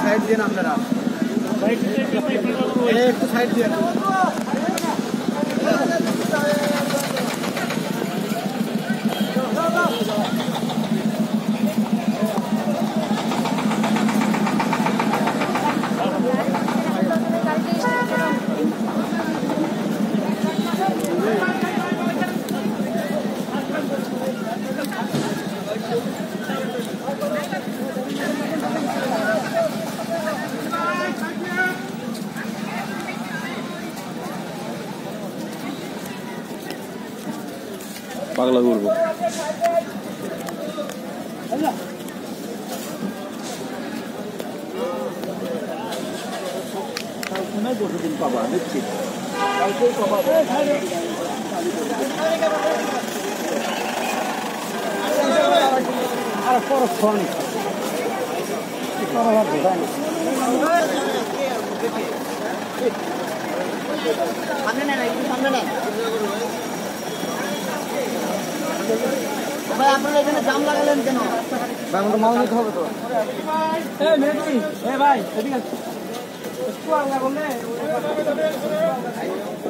side দিয়ে আপনারা একটু সাইড দিয়ে পাগলা করবো দিন পাবা নিশ্চিত কালকেই পাবা আর পর ফোন সামনে নেন একটু সামনে নেন ভাই আপনারা এখানে জাম লাগালেন কেন ভাই আমাকে মাল নিতে হবে তো এই মেজি ভাই এদিকে একটু আগে বললে